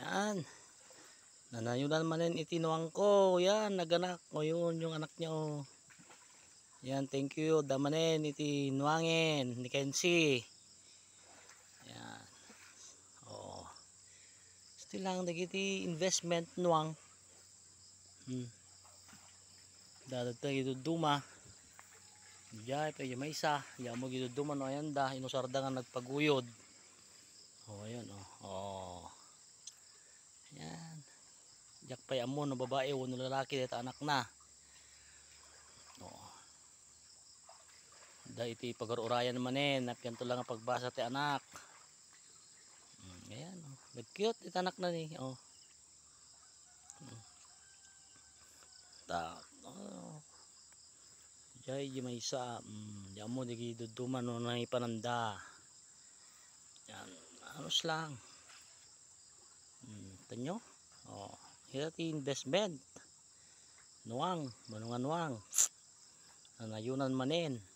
Yan. Nanayunan manin itinuang ko. Yan, naganak. O yun, yung anak niya o. Yan, thank you. Damanin itinuangin ni Kenzie. Yan. O. Still lang nagiti investment nuang. Dadat tayo duduma. Diyan, pero may isa. Yan mo giduduma no. Ayan da. Inusarda nga nagpaguyod. O, ayan o. O. Yan. Jak pa mo no babae o no lalaki dito anak na. O. Da iti pag-urayan naman napyanto lang ang pagbasa ti anak. Ayan o. Nag-cute iti anak na ni. O. Tak. O. Jay may isa. Diyan mo di duduman no nang ipananda. Yan. Anos lang. Tanyo. O. Iti investment. Nuwang. Manungan nuwang. Nanayunan manin.